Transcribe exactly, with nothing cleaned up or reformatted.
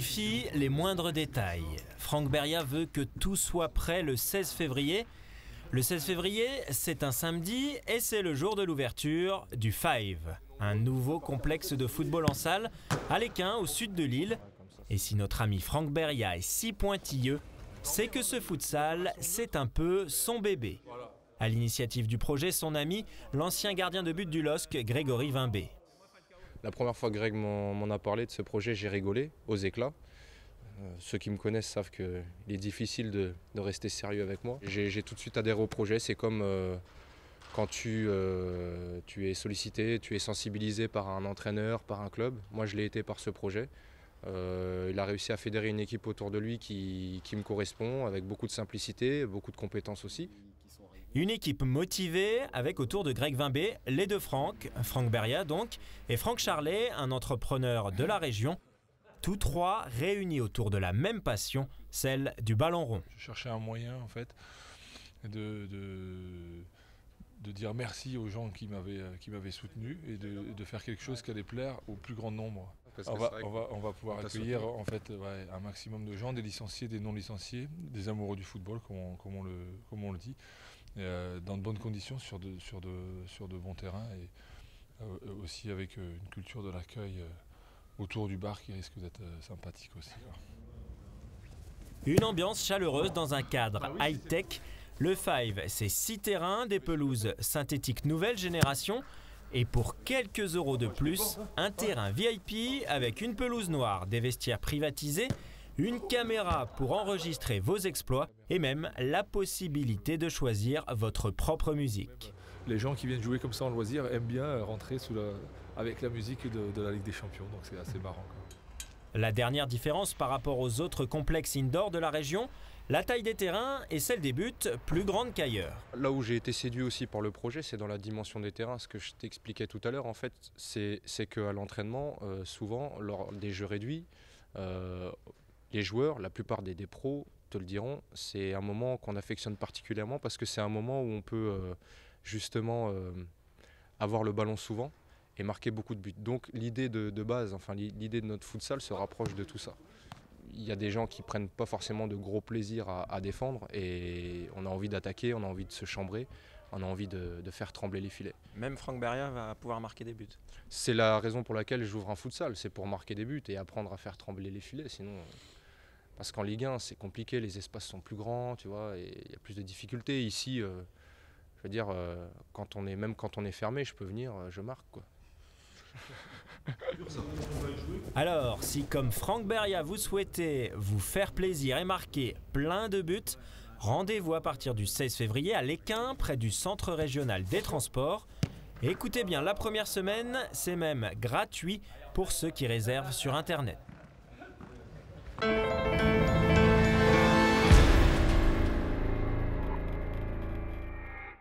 vérifie les moindres détails. Franck Beria veut que tout soit prêt le seize février. Le seize février, c'est un samedi et c'est le jour de l'ouverture du Five, un nouveau complexe de football en salle à l'Équin, au sud de Lille. Et si notre ami Franck Beria est si pointilleux, c'est que ce futsal, c'est un peu son bébé. À l'initiative du projet, son ami, l'ancien gardien de but du L O S C, Grégory Vimbé. La première fois que Greg m'en a parlé de ce projet, j'ai rigolé aux éclats. Euh, ceux qui me connaissent savent qu'il est difficile de, de rester sérieux avec moi. J'ai tout de suite adhéré au projet. C'est comme euh, quand tu, euh, tu es sollicité, tu es sensibilisé par un entraîneur, par un club. Moi, je l'ai été par ce projet. Euh, il a réussi à fédérer une équipe autour de lui qui, qui me correspond, avec beaucoup de simplicité, beaucoup de compétences aussi. Une équipe motivée avec autour de Greg Vimbé, les deux Franck, Franck Beria donc, et Franck Charlet, un entrepreneur de la région. Tous trois réunis autour de la même passion, celle du ballon rond. Je cherchais un moyen en fait de, de, de dire merci aux gens qui m'avaient qui m'avaient soutenu et de, de faire quelque chose qui allait plaire au plus grand nombre. On va, on, va, on va pouvoir accueillir en fait, ouais, un maximum de gens, des licenciés, des non licenciés, des amoureux du football comme on, comme on, le, comme on le dit, et, euh, dans de bonnes conditions, sur de, sur de, sur de bons terrains et euh, aussi avec euh, une culture de l'accueil euh, autour du bar qui risque d'être euh, sympathique aussi. Une ambiance chaleureuse dans un cadre high-tech. Le Five, c'est six terrains, des pelouses synthétiques nouvelle génération. Et pour quelques euros de plus, un terrain V I P avec une pelouse noire, des vestiaires privatisés, une caméra pour enregistrer vos exploits et même la possibilité de choisir votre propre musique. Les gens qui viennent jouer comme ça en loisir aiment bien rentrer sous la, avec la musique de, de la Ligue des Champions, donc c'est assez marrant, quoi. La dernière différence par rapport aux autres complexes indoor de la région, la taille des terrains et celle des buts plus grande qu'ailleurs. Là où j'ai été séduit aussi par le projet, c'est dans la dimension des terrains. Ce que je t'expliquais tout à l'heure, en fait, c'est qu'à l'entraînement, euh, souvent, lors des jeux réduits, euh, les joueurs, la plupart des, des pros te le diront, c'est un moment qu'on affectionne particulièrement parce que c'est un moment où on peut euh, justement euh, avoir le ballon souvent et marquer beaucoup de buts. Donc l'idée de, de base, enfin l'idée de notre futsal se rapproche de tout ça. Il y a des gens qui prennent pas forcément de gros plaisir à, à défendre et on a envie d'attaquer, on a envie de se chambrer, on a envie de, de faire trembler les filets. Même Franck Beria va pouvoir marquer des buts. C'est la raison pour laquelle j'ouvre un futsal, c'est pour marquer des buts et apprendre à faire trembler les filets. Sinon, parce qu'en Ligue un, c'est compliqué, les espaces sont plus grands, tu vois, et il y a plus de difficultés. Ici, euh, je veux dire, euh, quand on est, même quand on est fermé, je peux venir, je marque, quoi. Alors, si comme Franck Beria vous souhaitez vous faire plaisir et marquer plein de buts, rendez-vous à partir du seize février à l'Équin, près du centre régional des transports. Écoutez bien, la première semaine, c'est même gratuit pour ceux qui réservent sur Internet.